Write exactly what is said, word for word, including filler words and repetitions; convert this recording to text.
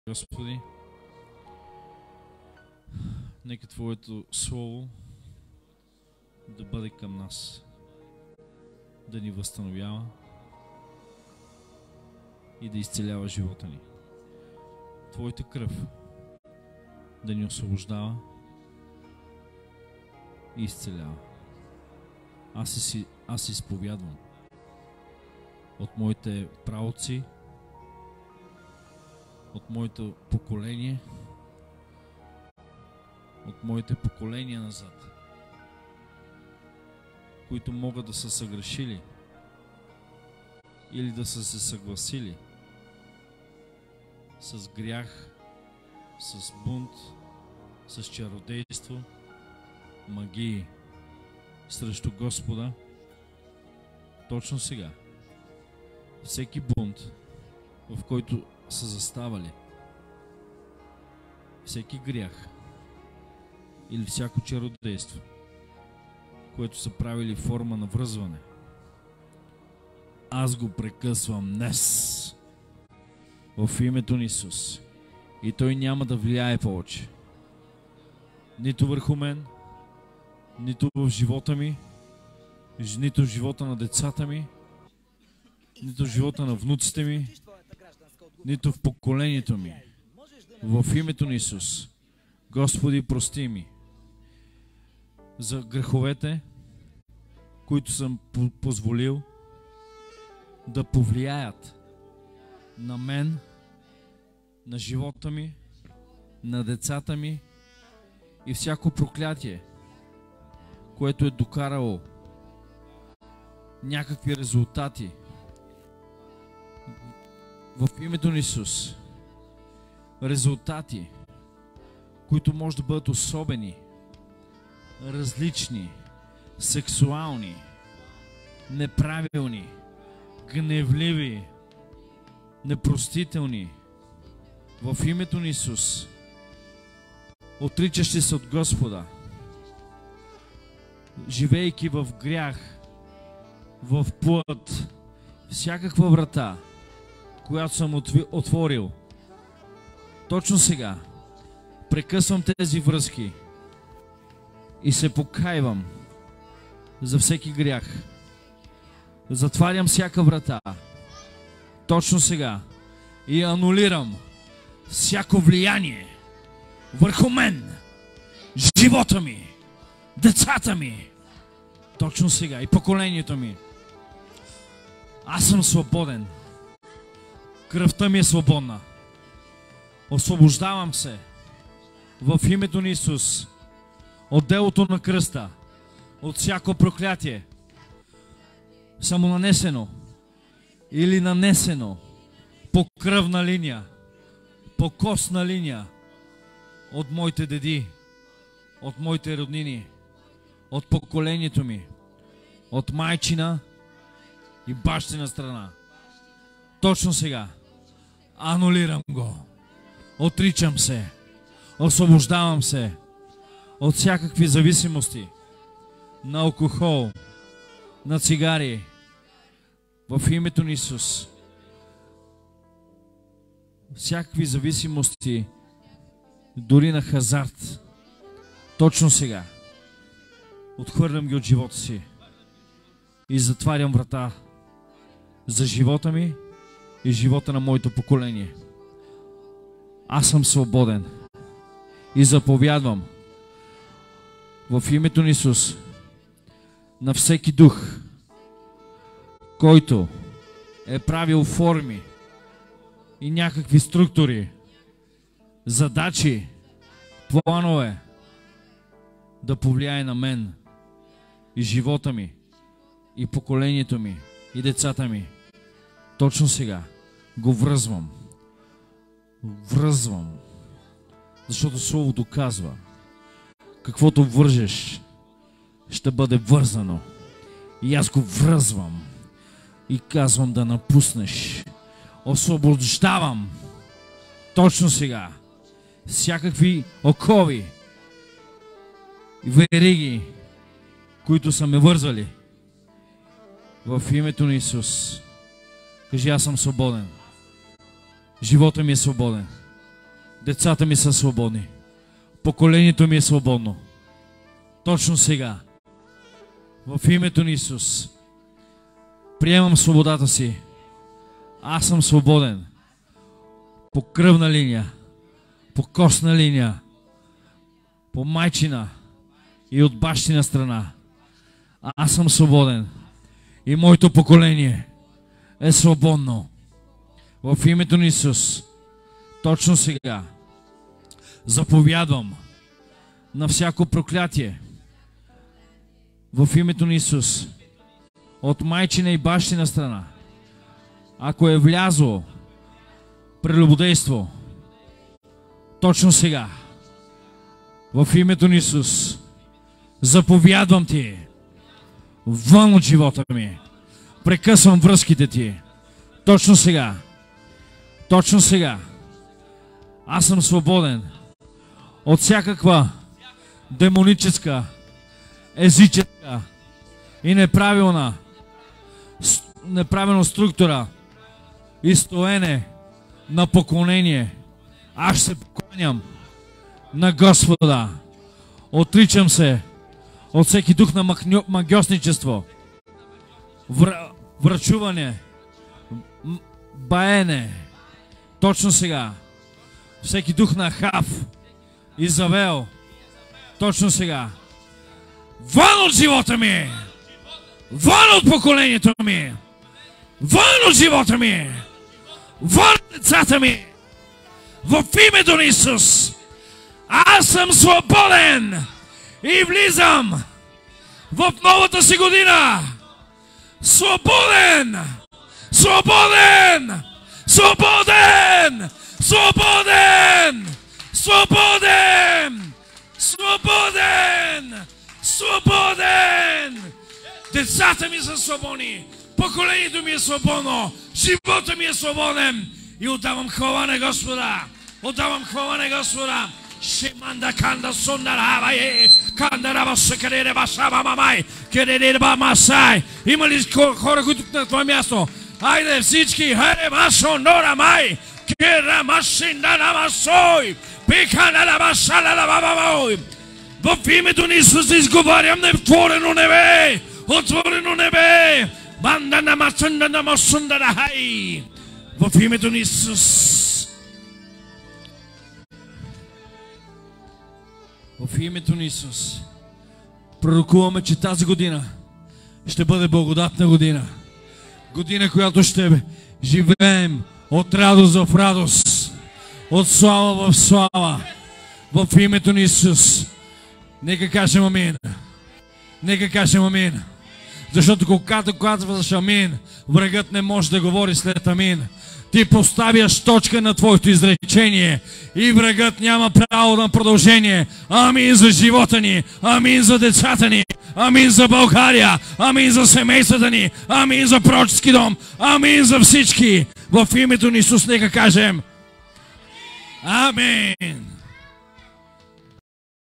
Господи, нека Твоето Слово да бъде към нас, да ни възстановява и да изцелява живота ни. Твоята кръв да ни освобождава и изцелява. Аз си, аз си изповядвам от моите праотци, от моето поколение, от моите поколения назад, които могат да са съгрешили или да са се съгласили с грях, с бунт, с чародейство, магии срещу Господа. Точно сега всеки бунт, в който са заставали, всеки грях или всяко чародейство, което са правили форма на връзване, аз го прекъсвам днес в името на Исус и той няма да влияе повече нито върху мен, нито в живота ми, нито в живота на децата ми, нито в живота на внуците ми, нито в поколението ми. В името на Исус, Господи, прости ми за греховете, които съм позволил да повлияят на мен, на живота ми, на децата ми и всяко проклятие, което е докарало някакви резултати. В името на Исус, резултати, които може да бъдат особени, различни, сексуални, неправилни, гневливи, непростителни. В името на Исус, отричащи се от Господа, живейки в грях, в плът, всякаква врата, която съм отворил, точно сега прекъсвам тези връзки и се покайвам за всеки грях. Затварям всяка врата точно сега и анулирам всяко влияние върху мен, живота ми, децата ми, точно сега и поколението ми. Аз съм свободен. Кръвта ми е свободна. Освобождавам се в името на Исус от делото на кръста, от всяко проклятие, самонанесено или нанесено по кръвна линия, по костна линия от моите деди, от моите роднини, от поколението ми, от майчина и бащина страна. Точно сега анулирам го. Отричам се. Освобождавам се от всякакви зависимости на алкохол, на цигари. В името на Исус. Всякакви зависимости, дори на хазарт. Точно сега отхвърлям ги от живота си и затварям врата за живота ми и живота на моето поколение. Аз съм свободен и заповядвам в името на Исус на всеки дух, който е правил форми и някакви структури, задачи, планове да повлияе на мен и живота ми и поколението ми и децата ми. Точно сега го връзвам. Връзвам. Защото Слово доказва, каквото вържеш, ще бъде вързано. И аз го връзвам и казвам да напуснеш. Освобождавам точно сега всякакви окови и вериги, които са ме вързали. В името на Исус. Кажи, аз съм свободен. Живота ми е свободен. Децата ми са свободни. Поколението ми е свободно. Точно сега. В името на Исус. Приемам свободата си. Аз съм свободен. По кръвна линия. По костна линия. По майчина. И от бащина страна. Аз съм свободен. И моето поколение е свободно. В името на Исус. Точно сега. Заповядвам на всяко проклятие. В името на Исус. От майчина и бащина страна. Ако е влязло прелюбодейство, точно сега. В името на Исус. Заповядвам ти. Вън от живота ми. Прекъсвам връзките ти. Точно сега. Точно сега. Аз съм свободен от всякаква демоническа, езическа и неправилна неправилна структура и стоене на поклонение. Аз се поклоням на Господа. Отричам се от всеки дух на магьосничество, вр... врачуване, баене. Точно сега. Всеки дух на Ахав, Изавел. Точно сега. Вън от живота ми! Вън от поколението ми! Вън от живота ми! Вън от децата ми! В името на Исус! Аз съм свободен! И влизам в новата си година! Свободен! Свободен! Свободен! Свободен! Свободен! Свободен! Свободен! Децата ми са свободни! Поколението ми е свободно! Живота ми е свободен! И отдавам хвала на Господа! Отдавам хвала на Господа! Шиманда канда сундарава е! Канда раба съкарере башаба мамай! Керере ба масай! Има ли хора, които на това място? Айде всички! Хайде машо нора май! Кера машинда на масой! Пикана на машала на бабамой! В името на Исус изговарям на отворено небе! Отворено небе! Банда на масунда на масунда на хай! В името на Исус! В името на Исус пророкуваме, че тази година ще бъде благодатна година. Година, която ще живеем от радост в радост, от слава в слава. В името на Исус. Нека кажем амин. Нека кажем амин. Защото когато казваш амин, врагът не може да говори след амин. Ти поставяш точка на твоето изречение и врагът няма право на продължение. Амин за живота ни, амин за децата ни, амин за България, амин за семействата ни, амин за пророчески дом, амин за всички. В името на Исус нека кажем амин.